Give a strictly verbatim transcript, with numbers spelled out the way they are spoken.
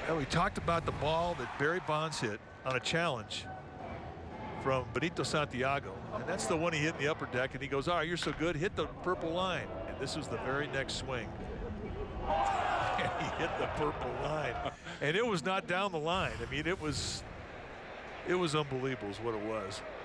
And we talked about the ball that Barry Bonds hit on a challenge from Benito Santiago. And that's the one he hit in the upper deck. And he goes, all right, you're so good, hit the purple line. And this was the very next swing. And he hit the purple line. And it was not down the line. I mean, it was, it was unbelievable is what it was.